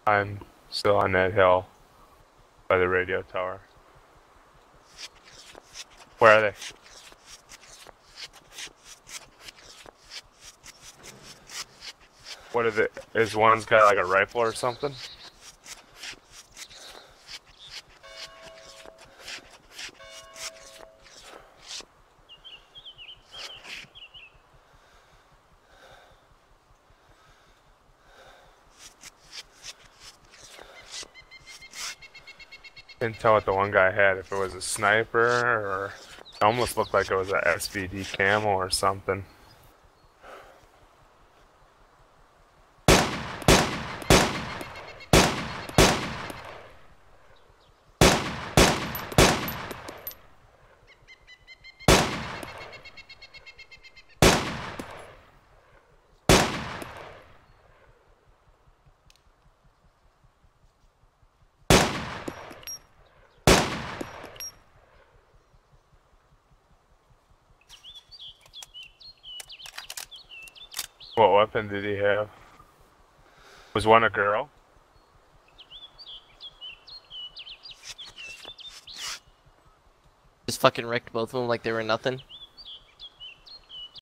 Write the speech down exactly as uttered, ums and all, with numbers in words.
I'm still on that hill by the radio tower. Where are they? What is it? Is one's got like a rifle or something? Didn't tell what the one guy had, if it was a sniper or it almost looked like it was a S V D camo or something. What weapon did he have? Was one a girl? Just fucking wrecked both of them like they were nothing.